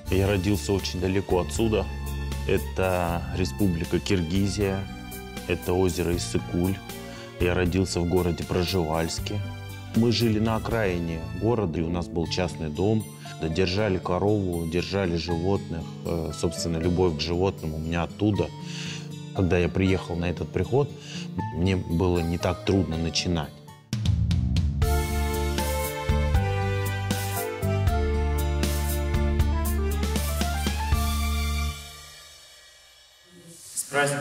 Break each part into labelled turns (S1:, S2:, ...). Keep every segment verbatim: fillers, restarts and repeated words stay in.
S1: Я родился очень далеко отсюда. Это республика Киргизия, это озеро Иссык-Куль. Я родился в городе Пржевальске. Мы жили на окраине города, и у нас был частный дом. Держали корову, держали животных. Собственно, любовь к животным у меня оттуда. Когда я приехал на этот приход, мне было не так трудно начинать.
S2: С праздником!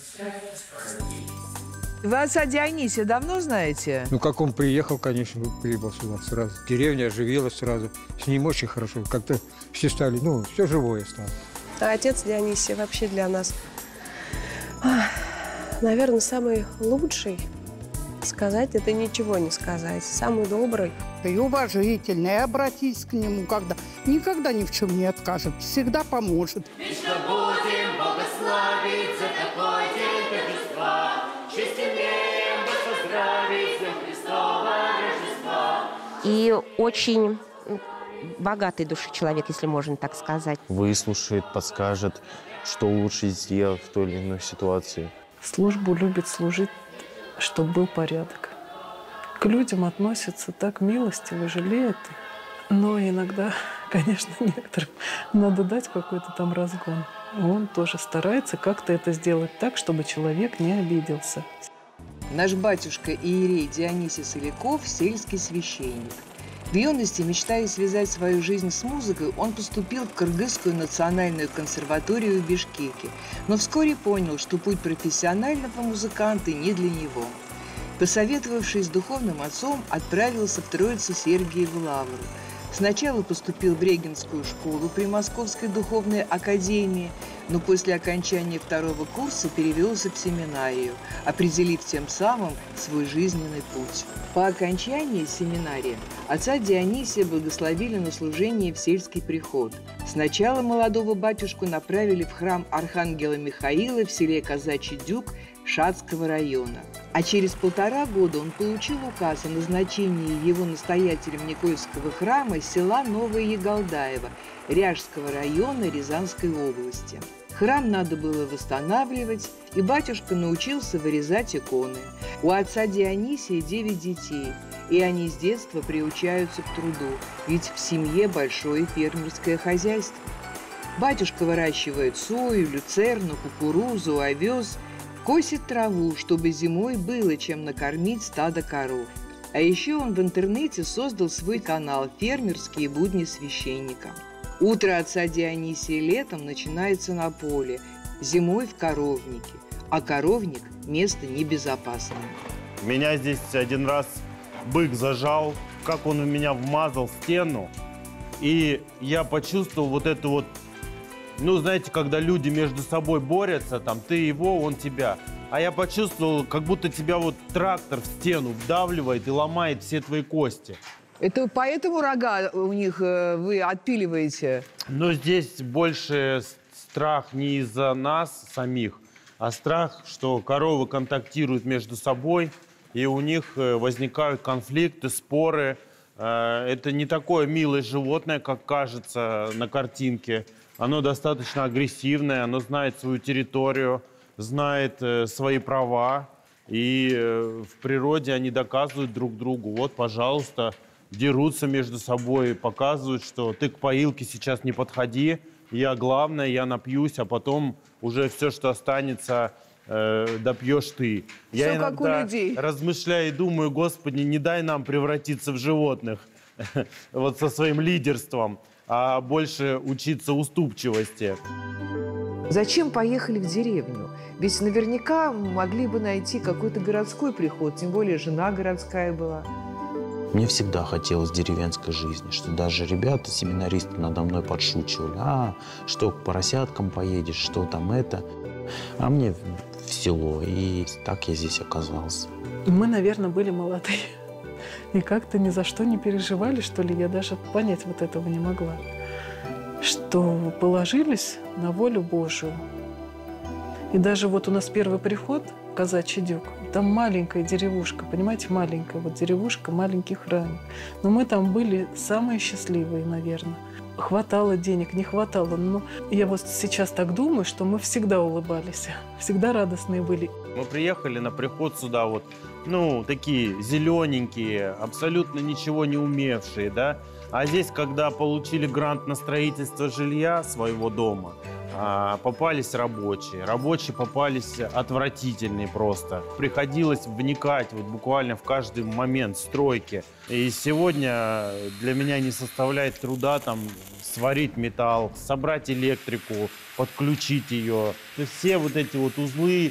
S3: Вы отца Дионисия давно знаете?
S4: Ну, как он приехал, конечно, прибыл сюда сразу. Деревня оживилась сразу. С ним очень хорошо. Как-то все стали, ну, все живое стало.
S5: А отец Дионисия вообще для нас, наверное, самый лучший. Сказать это ничего не сказать. Самый добрый.
S6: И уважительный. И обратись к нему, когда никогда ни в чем не откажет. Всегда поможет.
S7: Вечно будем благословить за такой день торжества. Честь имеем вас поздравить с Днем Христова Рождества.
S8: И очень богатый души человек, если можно так сказать.
S1: Выслушает, подскажет, что лучше сделать в той или иной ситуации.
S9: Службу любит служить, чтобы был порядок. К людям относится так милостиво, жалеет. Но иногда, конечно, некоторым надо дать какой-то там разгон. Он тоже старается как-то это сделать так, чтобы человек не обиделся.
S3: Наш батюшка иерей Дионисий Соляков – сельский священник. В юности, мечтая связать свою жизнь с музыкой, он поступил в Кыргызскую национальную консерваторию в Бишкеке, но вскоре понял, что путь профессионального музыканта не для него. Посоветовавшись с духовным отцом, отправился в Троице-Сергиеву лавру. Сначала поступил в Регенскую школу при Московской духовной академии, но после окончания второго курса перевелся в семинарию, определив тем самым свой жизненный путь. По окончании семинарии отца Дионисия благословили на служение в сельский приход. Сначала молодого батюшку направили в храм Архангела Михаила в селе Казачий Дюк Шацкого района. А через полтора года он получил указ о назначении его настоятелем Никольского храма села Новое Еголдаево Ряжского района Рязанской области. Храм надо было восстанавливать, и батюшка научился вырезать иконы. У отца Дионисия девять детей, и они с детства приучаются к труду, ведь в семье большое фермерское хозяйство. Батюшка выращивает сою, люцерну, кукурузу, овес, косит траву, чтобы зимой было чем накормить стадо коров. А еще он в интернете создал свой канал «Фермерские будни священника». Утро отца Дионисия летом начинается на поле, зимой в коровнике, а коровник – место небезопасное.
S1: Меня здесь один раз бык зажал, как он у меня вмазал в стену, и я почувствовал вот это вот, ну, знаете, когда люди между собой борются, там, ты его, он тебя. А я почувствовал, как будто тебя вот трактор в стену вдавливает и ломает все твои кости.
S3: Это поэтому рога у них э, вы отпиливаете?
S1: Но здесь больше страх не из-за нас самих, а страх, что коровы контактируют между собой, и у них возникают конфликты, споры. Это не такое милое животное, как кажется на картинке. Оно достаточно агрессивное, оно знает свою территорию, знает свои права. И в природе они доказывают друг другу. Вот, пожалуйста, дерутся между собой, показывают, что ты к поилке сейчас не подходи, я главное, я напьюсь, а потом уже все, что останется, э, допьешь ты.
S3: Все
S1: я
S3: как
S1: иногда
S3: у людей.
S1: размышляю и думаю, Господи, не дай нам превратиться в животных вот со своим лидерством, а больше учиться уступчивости.
S3: Зачем поехали в деревню? Ведь наверняка могли бы найти какой-то городской приход, тем более жена городская была.
S1: Мне всегда хотелось деревенской жизни, что даже ребята, семинаристы надо мной подшучивали. А, что к поросяткам поедешь, что там это. А мне в село, и так я здесь оказался.
S9: Мы, наверное, были молодые. И как-то ни за что не переживали, что ли. Я даже понять вот этого не могла. Что положились на волю Божию. И даже вот у нас первый приход, Казачий Дюк, там маленькая деревушка, понимаете, маленькая вот деревушка, маленький храм. Но мы там были самые счастливые, наверное. хватало денег, не хватало. Но я вот сейчас так думаю, что мы всегда улыбались, всегда радостные были.
S1: Мы приехали на приход сюда вот, ну, такие зелененькие, абсолютно ничего не умевшие, да. А здесь, когда получили грант на строительство жилья своего дома, попались рабочие. Рабочие попались отвратительные просто. Приходилось вникать вот буквально в каждый момент стройки. И сегодня для меня не составляет труда там сварить металл, собрать электрику, подключить ее. То есть все вот эти вот узлы,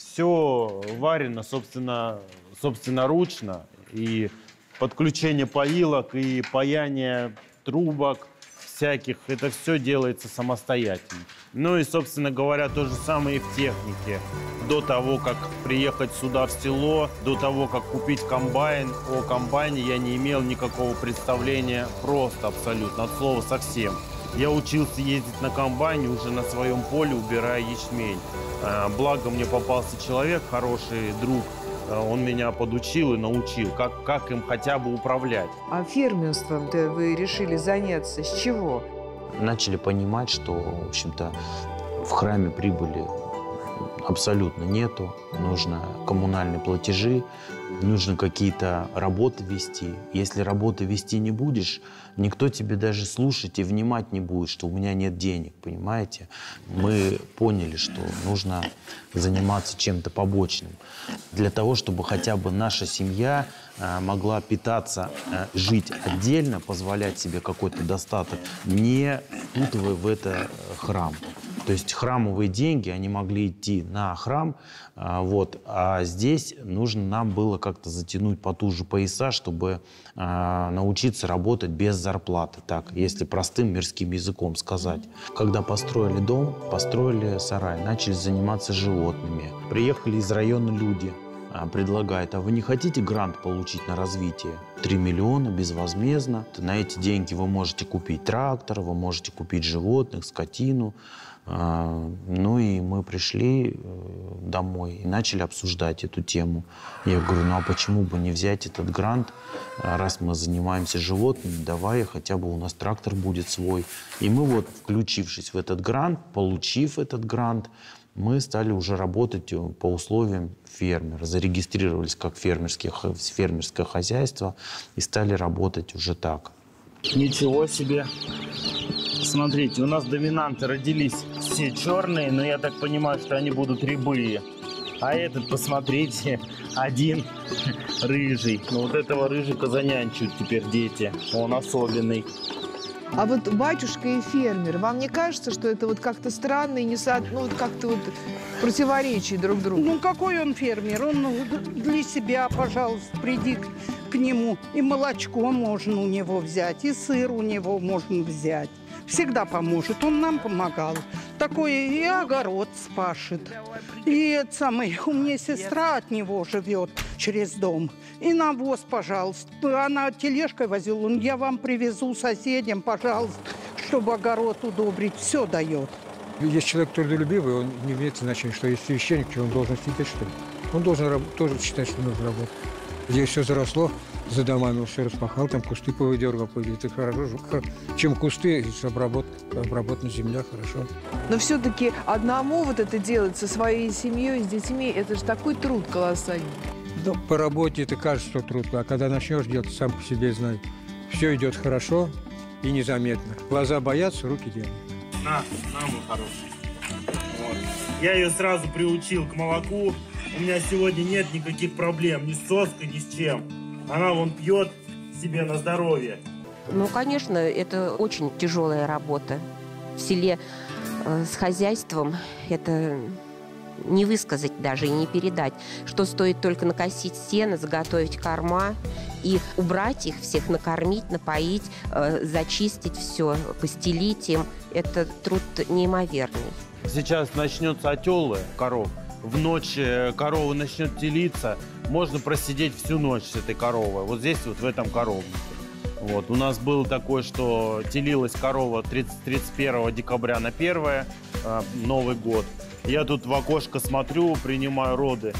S1: все варено, собственно, собственноручно. И подключение поилок, и паяние трубок всяких, это все делается самостоятельно. Ну и, собственно говоря, то же самое и в технике. До того, как приехать сюда в село, до того, как купить комбайн, о комбайне я не имел никакого представления просто абсолютно, от слова совсем. Я учился ездить на комбайне уже на своем поле, убирая ячмень. Благо мне попался человек, хороший друг. Он меня подучил и научил, как, как им хотя бы управлять.
S3: А фермерством-то вы решили заняться с чего?
S2: Начали понимать, что, в общем-то, в храме прибыли абсолютно нету. Нужно коммунальные платежи, нужно какие-то работы вести. Если работы вести не будешь, никто тебе даже слушать и внимать не будет, что у меня нет денег, понимаете? Мы поняли, что нужно заниматься чем-то побочным. Для того, чтобы хотя бы наша семья могла питаться, жить отдельно, позволять себе какой-то достаток, не впутывая в это храм. То есть храмовые деньги, они могли идти на храм, вот, а здесь нужно нам было как-то затянуть потуже пояса, чтобы а, научиться работать без зарплаты, так, если простым мирским языком сказать. Когда построили дом, построили сарай, начали заниматься животными. Приехали из района люди, а, предлагают, а вы не хотите грант получить на развитие? три миллиона безвозмездно. На эти деньги вы можете купить трактор, вы можете купить животных, скотину. Ну и мы пришли домой и начали обсуждать эту тему. Я говорю, ну а почему бы не взять этот грант, раз мы занимаемся животными, давай хотя бы у нас трактор будет свой. И мы вот, включившись в этот грант, получив этот грант, мы стали уже работать по условиям фермера. Зарегистрировались как фермерское хозяйство и стали работать уже так.
S1: Ничего себе! Смотрите, у нас доминанты родились все черные, но я так понимаю, что они будут рябые. А этот, посмотрите, один рыжий. Ну вот этого рыжика занянчут теперь дети. Он особенный.
S3: А вот батюшка и фермер, вам не кажется, что это вот как-то странно и не со... ну, вот как-то вот противоречие друг другу?
S6: Ну, какой он фермер? Он для себя, пожалуйста, приди к нему. И молочко можно у него взять, и сыр у него можно взять. Всегда поможет. Он нам помогал. Такой и огород спашет. И это самое, у меня сестра от него живет через дом. И навоз, пожалуйста. Она тележкой возила. Я вам привезу соседям, пожалуйста, чтобы огород удобрить. Все дает.
S4: Если человек трудолюбивый, он не имеет значения, что есть священник, что он должен сидеть, что ли. Он должен тоже считать, что нужно работать. Здесь все заросло, за домами все распахал, там кусты повыдергал, это хорошо. Чем кусты, обработана земля, хорошо.
S3: Но все-таки одному вот это делать со своей семьей, с детьми, это же такой труд колоссальный.
S4: Да, по работе это кажется, что труд, а когда начнешь делать, сам по себе знаешь, все идет хорошо и незаметно. Глаза боятся, руки делают.
S1: На, на, мой хороший. Вот. Я ее сразу приучил к молоку. У меня сегодня нет никаких проблем ни с соской, ни с чем. Она вон пьет себе на здоровье.
S8: Ну, конечно, это очень тяжелая работа. В селе э, с хозяйством это не высказать даже и не передать. Что стоит только накосить сено, заготовить корма и убрать их всех, накормить, напоить, э, зачистить все, постелить им. Это труд неимоверный. Сейчас
S1: начнется отелы коров. В ночь корова начнет телиться, можно просидеть всю ночь с этой коровой. Вот здесь, вот в этом коровнике. Вот. У нас было такое, что телилась корова тридцать первого декабря на первое, э, Новый год. Я тут в окошко смотрю, принимаю роды.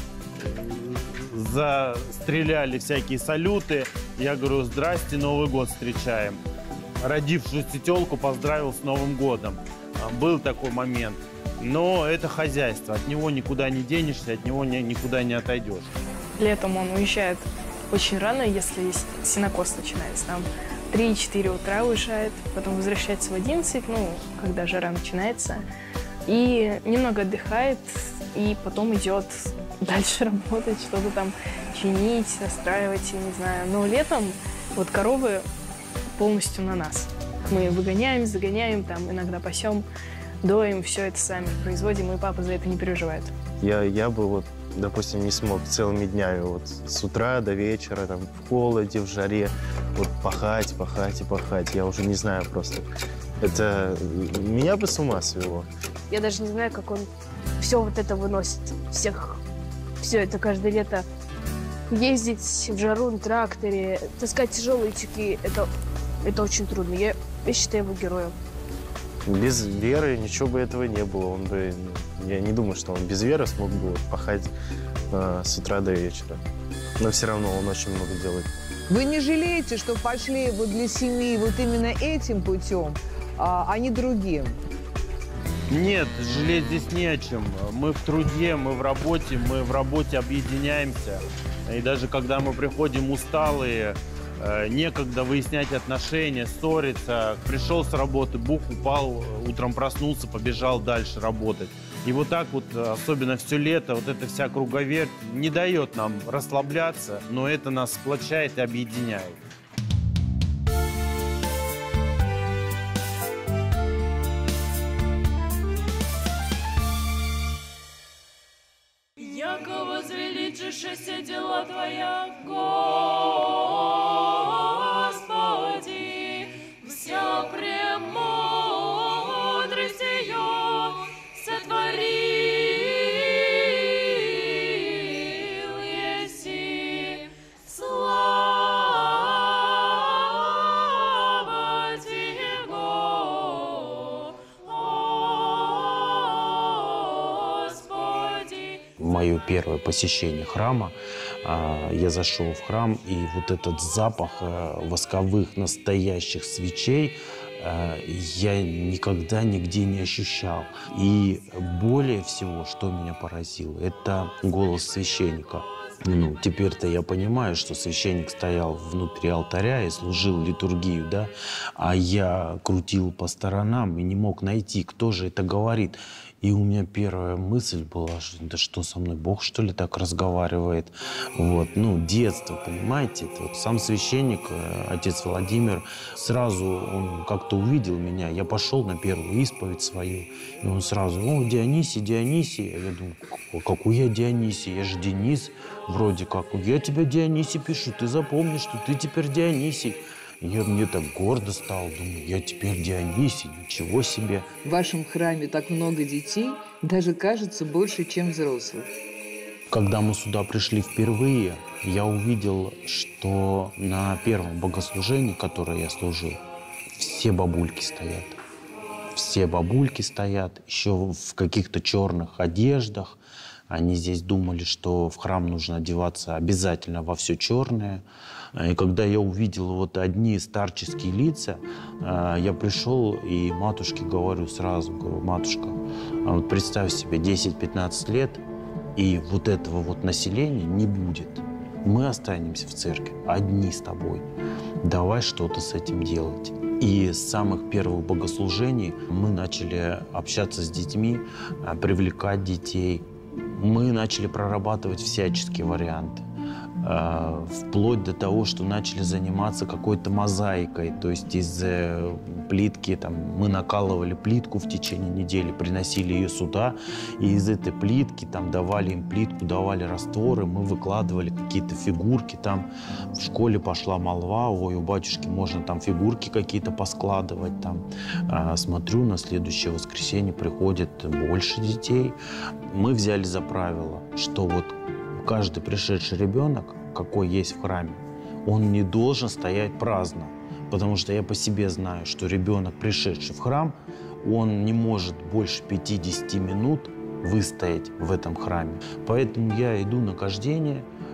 S1: Застреляли всякие салюты. Я говорю, здрасте, Новый год встречаем. родившуюся тёлку поздравил с Новым годом. Был такой момент. Но это хозяйство, от него никуда не денешься, от него никуда не отойдешь.
S10: Летом он уезжает очень рано, если сенокос начинается. Там три-четыре утра уезжает, потом возвращается в одиннадцать, ну, когда жара начинается. И немного отдыхает, и потом идет дальше работать, что-то там чинить, настраивать, я не знаю. Но летом вот коровы полностью на нас. Мы выгоняем, загоняем, там иногда пасем, доим, все это сами производим, и папа за это не переживает.
S11: Я, я бы вот, допустим, не смог целыми днями вот с утра до вечера, там, в холоде, в жаре, вот пахать, пахать и пахать. Я уже не знаю просто. Это меня бы с ума свело.
S12: Я даже не знаю, как он все вот это выносит. Всех, все это каждое лето. Ездить в жару на тракторе, таскать тяжелые тюки, это, это очень трудно. Я, я считаю его героем.
S11: Без веры ничего бы этого не было. Он бы, я не думаю, что он без веры смог бы вот пахать э, с утра до вечера. Но все равно он очень много делает.
S3: Вы не жалеете, что пошли вот для семьи вот именно этим путем, а, а не другим?
S1: Нет, жалеть здесь не о чем. Мы в труде, мы в работе, мы в работе объединяемся. И даже когда мы приходим усталые, некогда выяснять отношения, ссориться. Пришел с работы, бух, упал, утром проснулся, побежал дальше работать. И вот так вот, особенно все лето, вот эта вся круговерть не дает нам расслабляться, но это нас сплочает и объединяет.
S7: Яко возвеличишь все дела Твоя, Господи, вся премудрость ее сотворил еси. Слава Тебе, Господи.
S2: Мое первое посещение храма, я зашел в храм, и вот этот запах восковых настоящих свечей я никогда нигде не ощущал. И более всего, что меня поразило, это голос священника. Ну, теперь-то я понимаю, что священник стоял внутри алтаря и служил литургию, да, а я крутил по сторонам и не мог найти, кто же это говорит. И у меня первая мысль была, что да что со мной, Бог, что ли, так разговаривает? Вот, ну, детство, понимаете? Это вот сам священник, отец Владимир, сразу он как-то увидел меня. Я пошел на первую исповедь свою, и он сразу: о, Дионисий, Дионисий. Я думаю, какой я Дионисий? Я же Денис вроде как. Я тебя Дионисий пишу, ты запомни, что ты теперь Дионисий. Я мне так гордо стал, думаю, я теперь Дионисий, ничего себе.
S3: В вашем храме так много детей, даже кажется больше, чем взрослых.
S2: Когда мы сюда пришли впервые, я увидел, что на первом богослужении, которое я служил, все бабульки стоят. Все бабульки стоят, еще в каких-то черных одеждах. Они здесь думали, что в храм нужно одеваться обязательно во все черное. И когда я увидел вот одни старческие лица, я пришел и матушке говорю сразу, говорю: матушка, а вот представь себе, десять-пятнадцать лет, и вот этого вот населения не будет. Мы останемся в церкви одни с тобой. Давай что-то с этим делать. И с самых первых богослужений мы начали общаться с детьми, привлекать детей. Мы начали прорабатывать всяческие варианты. Вплоть до того, что начали заниматься какой-то мозаикой. То есть из плитки, там, мы накалывали плитку в течение недели, приносили ее сюда, и из этой плитки там, давали им плитку, давали растворы, мы выкладывали какие-то фигурки. Там в школе пошла молва: ой, у батюшки можно там фигурки какие-то поскладывать. Там. А, смотрю, на следующее воскресенье приходит больше детей. Мы взяли за правило, что вот каждый пришедший ребенок, какой есть в храме, он не должен стоять праздно. Потому что я по себе знаю, что ребенок, пришедший в храм, он не может больше пятидесяти минут выстоять в этом храме. Поэтому я иду на кождение,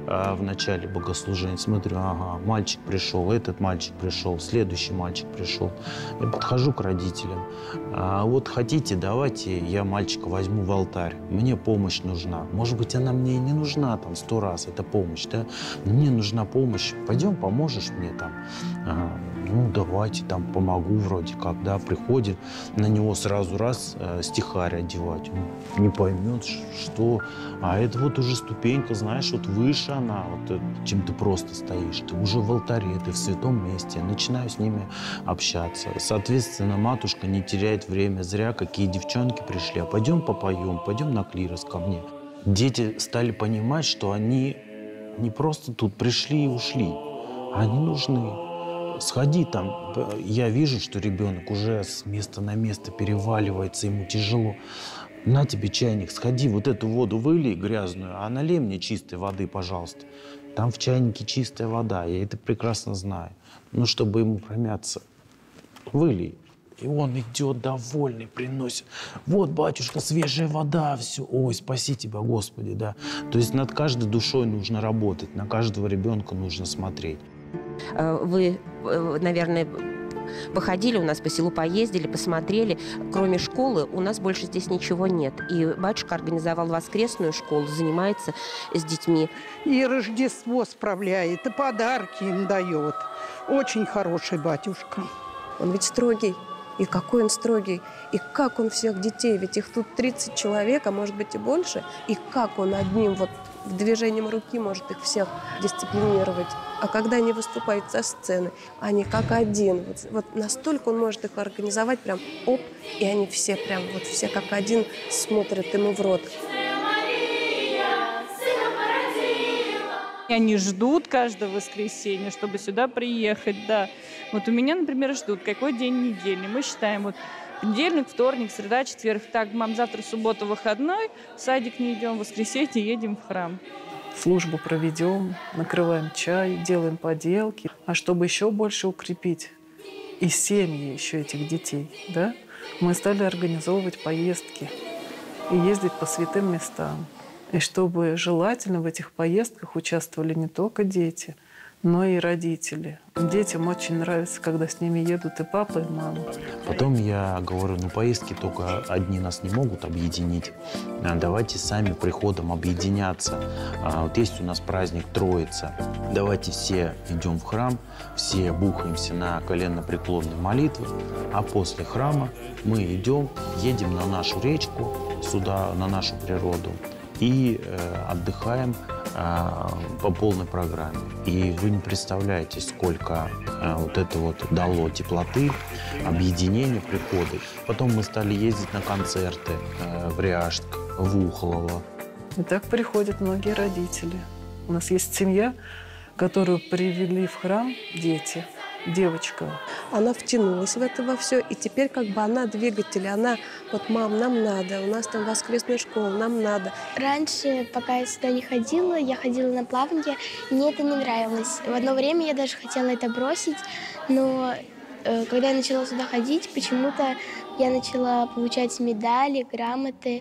S2: а, в начале богослужения, смотрю, ага, мальчик пришел, этот мальчик пришел, следующий мальчик пришел. Я подхожу к родителям. А вот хотите, давайте я мальчика возьму в алтарь. Мне помощь нужна. Может быть, она мне и не нужна там сто раз, эта помощь, да? Но мне нужна помощь. Пойдем, поможешь мне там? А, ну, давайте, там, помогу вроде как, да, приходит, на него сразу раз э, стихарь одевать. Он не поймет, что... А это вот уже ступенька, знаешь, вот выше она, вот, чем ты просто стоишь. Ты уже в алтаре, ты в святом месте. Я начинаю с ними общаться. Соответственно, матушка не теряет время зря, какие девчонки пришли. А пойдем попоем, пойдем на клирос ко мне. Дети стали понимать, что они не просто тут пришли и ушли, а они нужны. Сходи там, я вижу, что ребенок уже с места на место переваливается, ему тяжело. На тебе чайник, сходи, вот эту воду вылей грязную, а налей мне чистой воды, пожалуйста. Там в чайнике чистая вода, я это прекрасно знаю. Ну, чтобы ему промяться, вылей. И он идет довольный, приносит. Вот, батюшка, свежая вода, все. Ой, спаси тебя, Господи, да. То есть над каждой душой нужно работать, на каждого ребенка нужно смотреть.
S8: Вы, наверное, походили у нас по селу, поездили, посмотрели. Кроме школы у нас больше здесь ничего нет. И батюшка организовал воскресную школу, занимается с детьми.
S6: И Рождество справляет, и подарки им дает. Очень хороший батюшка.
S5: Он ведь строгий. И какой он строгий. И как он всех детей. Ведь их тут тридцать человек, а может быть и больше. И как он одним вот движением руки может их всех дисциплинировать. А когда они выступают со сцены, они как один. Вот, вот настолько он может их организовать, прям оп, и они все прям, вот все как один смотрят ему в рот.
S13: И они ждут каждое воскресенье, чтобы сюда приехать, да. Вот у меня, например, ждут, какой день недели. Мы считаем, вот понедельник, вторник, среда, четверг. Так, мам, завтра суббота выходной, в садик не идем, в воскресенье едем в храм.
S9: Службу проведем, накрываем чай, делаем поделки. А чтобы еще больше укрепить и семьи еще этих детей, да, мы стали организовывать поездки и ездить по святым местам. И чтобы желательно в этих поездках участвовали не только дети, но и родители. Детям очень нравится, когда с ними едут и папа, и мама.
S2: Потом я говорю, ну поездки только одни нас не могут объединить. Давайте сами приходом объединяться. Вот есть у нас праздник Троица. Давайте все идем в храм, все бухаемся на коленно-преклонную молитву, а после храма мы идем, едем на нашу речку, сюда, на нашу природу, и э, отдыхаем э, по полной программе. И вы не представляете, сколько э, вот это вот дало теплоты, объединения, приходы. Потом мы стали ездить на концерты э, в Ряжск, в Ухолово.
S9: И так приходят многие родители. У нас есть семья, которую привели в храм дети. Девочка.
S5: Она втянулась в это во все, и теперь как бы она двигатель, она вот, мам, нам надо, у нас там воскресная школа, нам надо.
S14: Раньше, пока я сюда не ходила, я ходила на плавание, мне это не нравилось. В одно время я даже хотела это бросить, но э, когда я начала сюда ходить, почему-то я начала получать медали, грамоты,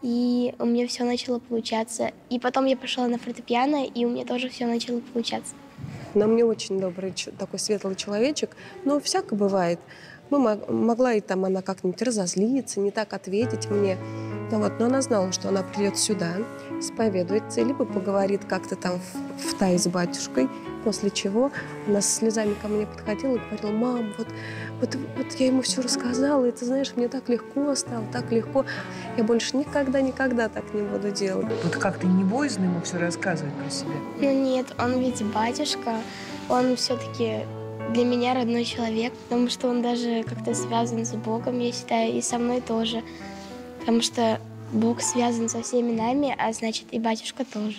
S14: и у меня все начало получаться. И потом я пошла на фортепиано, и у меня тоже все начало получаться.
S5: Она мне очень добрый, такой светлый человечек, но всяко бывает. Мы могла и там она как-нибудь разозлиться, не так ответить мне. Ну, вот, но она знала, что она придет сюда, исповедуется, либо поговорит как-то там в, в тайне с батюшкой, после чего она с слезами ко мне подходила и говорила: мам, вот, вот, вот я ему все рассказала, и ты знаешь, мне так легко стало, так легко. Я больше никогда-никогда так не буду делать.
S3: Вот как-то не боязно ему все рассказывать про себя?
S14: Ну нет, он ведь батюшка, он все-таки для меня родной человек, потому что он даже как-то связан с Богом, я считаю, и со мной тоже. Потому что Бог связан со всеми нами, а значит и батюшка тоже.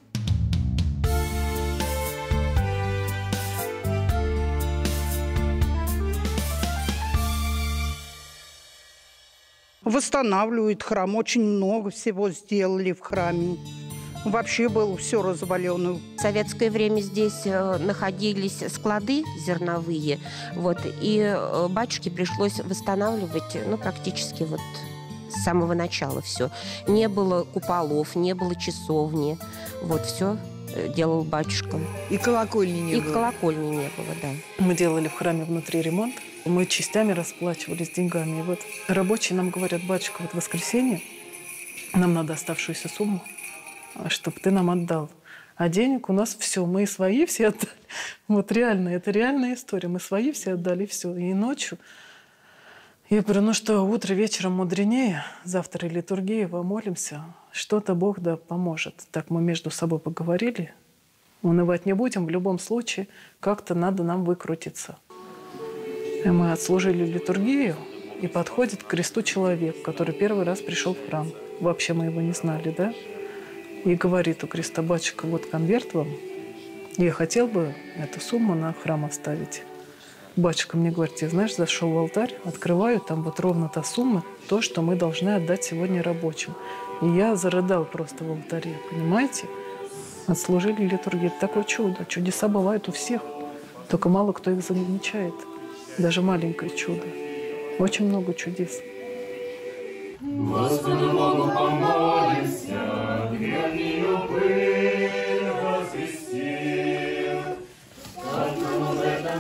S6: Восстанавливают храм, очень много всего сделали в храме. Вообще было все развалено.
S8: В советское время здесь находились склады зерновые, вот, и батюшке пришлось восстанавливать, ну, практически вот с самого начала все. Не было куполов, не было часовни, вот, все делал батюшка.
S3: И колокольни не
S8: И
S3: было.
S8: колокольни не было, да.
S9: Мы делали в храме внутри ремонт. Мы частями расплачивались деньгами. И вот рабочие нам говорят: батюшка, вот в воскресенье нам надо оставшуюся сумму, чтобы ты нам отдал. А денег у нас все. Мы и свои все отдали. Вот реально, это реальная история. Мы свои все отдали, все. И ночью я говорю: ну что, утро вечером мудренее. Завтра литургия, помолимся. Что-то Бог да поможет. Так мы между собой поговорили. Унывать не будем. В любом случае, как-то надо нам выкрутиться. И мы отслужили литургию, и подходит к кресту человек, который первый раз пришел в храм. Вообще мы его не знали, да? И говорит у креста: батюшка, вот конверт вам. Я хотел бы эту сумму на храм оставить. Батюшка мне говорит: я, знаешь, зашел в алтарь, открываю, там вот ровно та сумма, то, что мы должны отдать сегодня рабочим. И я зарыдал просто в алтаре, понимаете? Отслужили литургию. Это такое чудо. Чудеса бывают у всех. Только мало кто их замечает. Даже маленькое чудо. Очень много чудес.
S7: Господу Богу помолимся, древнюю пыль возвестим, как в этом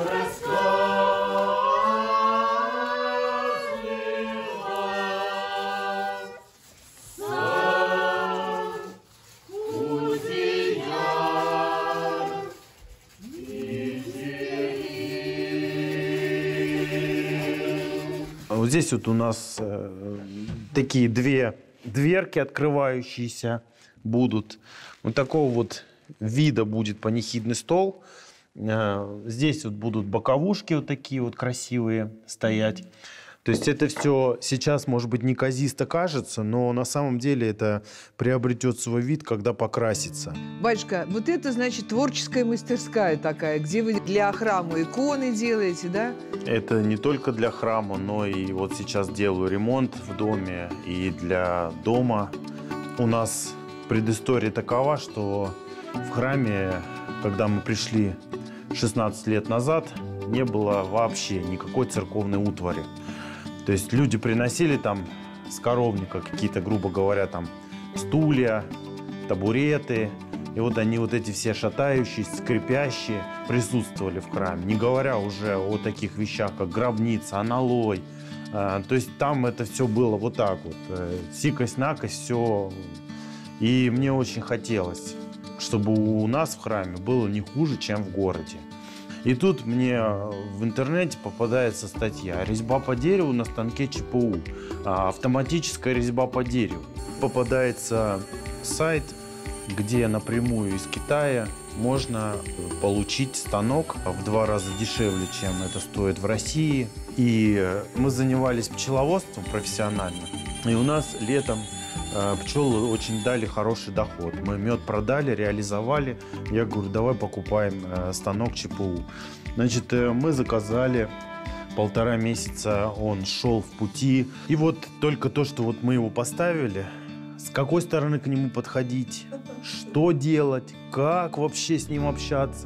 S1: Вот здесь вот у нас э, такие две дверки открывающиеся будут. Вот такого вот вида будет панихидный стол. Э, здесь вот будут боковушки вот такие вот красивые стоять. То есть это все сейчас, может быть, неказисто кажется, но на самом деле это приобретет свой вид, когда покрасится.
S3: Батюшка, вот это, значит, творческая мастерская такая, где вы для храма иконы делаете, да?
S1: Это не только для храма, но и вот сейчас делаю ремонт в доме и для дома. У нас предыстория такова, что в храме, когда мы пришли шестнадцать лет назад, не было вообще никакой церковной утвари. То есть люди приносили там с коровника какие-то, грубо говоря, там стулья, табуреты. И вот они вот эти все шатающиеся, скрипящие присутствовали в храме. Не говоря уже о таких вещах, как гробница, аналой. То есть там это все было вот так вот. Сикость-накость, все. И мне очень хотелось, чтобы у нас в храме было не хуже, чем в городе. И тут мне в интернете попадается статья «Резьба по дереву на станке ЧПУ». Автоматическая резьба по дереву. Попадается сайт, где напрямую из Китая можно получить станок в два раза дешевле, чем это стоит в России. И мы занимались пчеловодством профессионально. И у нас летом пчелы очень дали хороший доход. Мы мед продали, реализовали. Я говорю, давай покупаем станок ЧПУ. Значит, мы заказали. Полтора месяца он шел в пути. И вот только то, что вот мы его поставили, с какой стороны к нему подходить, что делать, как вообще с ним общаться.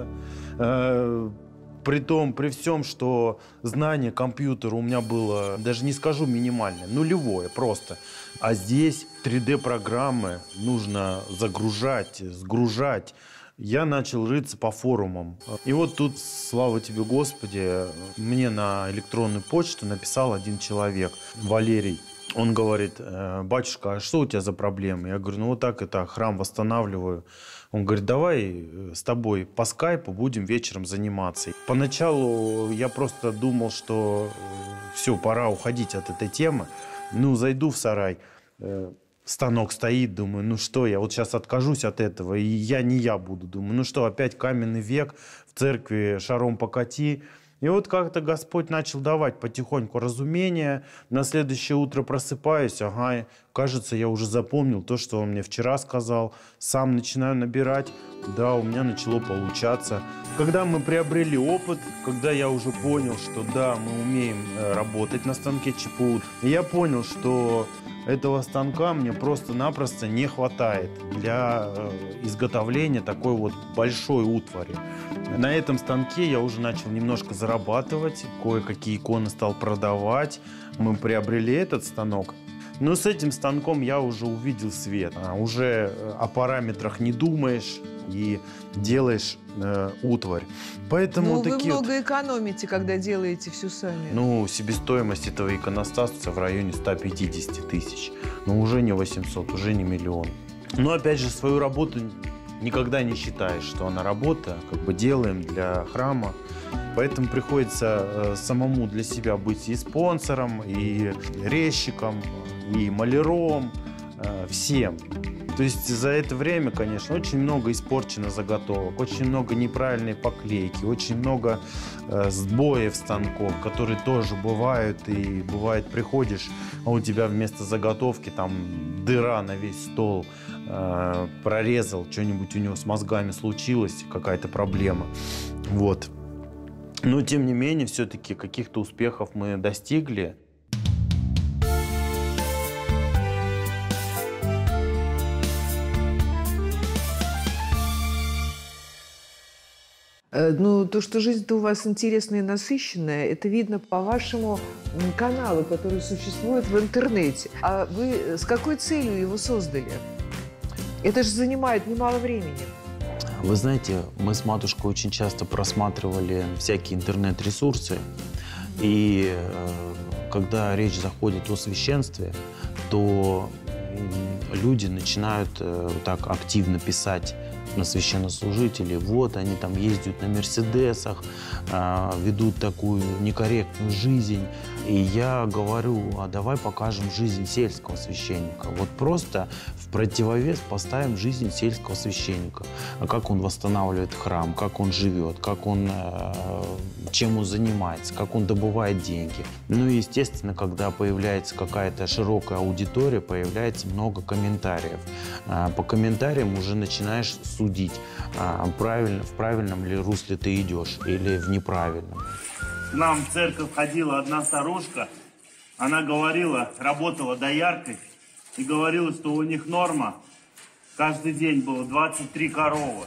S1: При том, при всем, что знание компьютера у меня было, даже не скажу минимальное, нулевое просто. А здесь три дэ-программы нужно загружать, сгружать. Я начал рыться по форумам. И вот тут, слава тебе, Господи, мне на электронную почту написал один человек, Валерий. Он говорит, батюшка, а что у тебя за проблемы? Я говорю, ну вот так и так, храм восстанавливаю. Он говорит, давай с тобой по скайпу будем вечером заниматься. Поначалу я просто думал, что все, пора уходить от этой темы. Ну, зайду в сарай, станок стоит, думаю, ну что, я вот сейчас откажусь от этого, и я не я буду. Думаю, ну что, опять каменный век, в церкви шаром покати. И вот как-то Господь начал давать потихоньку разумение. На следующее утро просыпаюсь, ага, кажется, я уже запомнил то, что он мне вчера сказал. Сам начинаю набирать. Да, у меня начало получаться. Когда мы приобрели опыт, когда я уже понял, что да, мы умеем работать на станке ЧПУ, я понял, что этого станка мне просто-напросто не хватает для изготовления такой вот большой утвари. На этом станке я уже начал немножко зарабатывать, кое-какие иконы стал продавать. Мы приобрели этот станок. Но с этим станком я уже увидел свет. А уже о параметрах не думаешь и делаешь э, утварь. Поэтому
S3: Ну, вы
S1: такие
S3: много
S1: вот,
S3: экономите, когда делаете все сами.
S1: ну, себестоимость этого иконостаса в районе ста пятидесяти тысяч. Но уже не восемьсот, уже не миллион. Но опять же, свою работу никогда не считаешь, что она работа, как бы делаем для храма. Поэтому приходится э, самому для себя быть и спонсором, и резчиком, и маляром, э, всем. То есть за это время, конечно, очень много испорчено заготовок, очень много неправильной поклейки, очень много э, сбоев станков, которые тоже бывают. И бывает, приходишь, а у тебя вместо заготовки там дыра на весь стол, э, прорезал, что-нибудь у него с мозгами случилось, какая-то проблема. Вот. Но, тем не менее, все-таки каких-то успехов мы достигли.
S3: Э, Ну, то, что жизнь-то у вас интересная и насыщенная, это видно по вашему м, каналу, который существует в интернете. А вы с какой целью его создали? Это же занимает немало времени.
S2: Вы знаете, мы с матушкой очень часто просматривали всякие интернет-ресурсы, и э, когда речь заходит о священстве, то м, люди начинают э, так активно писать на священнослужителей. Вот они там ездят на мерседесах, э, ведут такую некорректную жизнь. И я говорю, а давай покажем жизнь сельского священника. Вот просто в противовес поставим жизнь сельского священника. Как он восстанавливает храм, как он живет, как он, э, чем он занимается, как он добывает деньги. Ну и, естественно, когда появляется какая-то широкая аудитория, появляется много комментариев. Э, по комментариям уже начинаешь судить, э, правильно, в правильном ли русле ты идешь или в неправильном.
S1: К нам в церковь ходила одна старушка, она говорила, работала дояркой, и говорила, что у них норма каждый день было двадцать три коровы.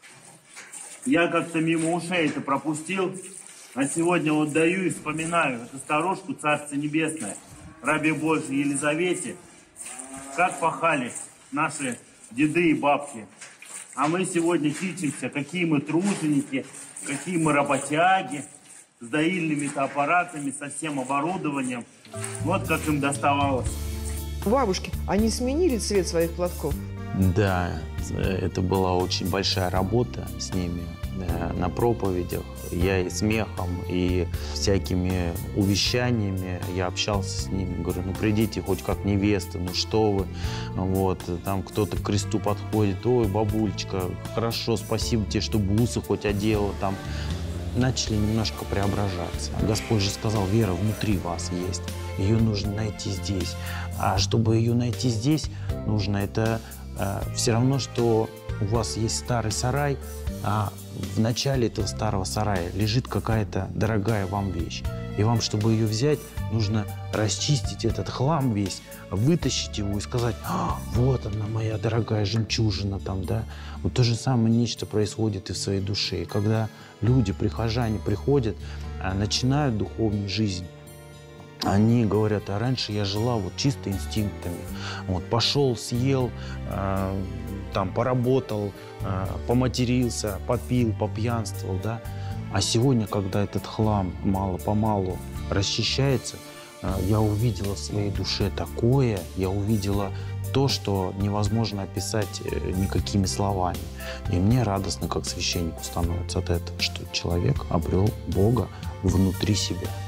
S1: Я как-то мимо ушей это пропустил, а сегодня вот даю и вспоминаю эту старушку, Царство Небесное, рабе Божьей Елизавете, как пахали наши деды и бабки. А мы сегодня кичимся, какие мы труженики, какие мы работяги, с доильными-то аппаратами, со всем оборудованием. Вот как им доставалось.
S3: Бабушки, они сменили цвет своих платков?
S2: Да, это была очень большая работа с ними да, на проповедях. Я и смехом, и всякими увещаниями я общался с ними. Говорю, ну придите хоть как невесты, ну что вы. Вот, там кто-то к кресту подходит, ой, бабулечка, хорошо, спасибо тебе, что бусы хоть одела там. Начали немножко преображаться. Господь же сказал, вера внутри вас есть. Ее нужно найти здесь. А чтобы ее найти здесь, нужно это э, все равно, что у вас есть старый сарай, а в начале этого старого сарая лежит какая-то дорогая вам вещь. И вам, чтобы ее взять, нужно расчистить этот хлам весь, вытащить его и сказать, а, вот она, моя дорогая жемчужина там, да. Вот то же самое нечто происходит и в своей душе. И когда люди, прихожане приходят, начинают духовную жизнь, они говорят, а раньше я жила вот чисто инстинктами. Вот пошел, съел, э, там поработал, э, поматерился, попил, попьянствовал, да. А сегодня, когда этот хлам мало-помалу расчищается, э, я увидела в своей душе такое, я увидела то, что невозможно описать никакими словами. И мне радостно, как священнику, становится от этого, что человек обрел Бога внутри себя.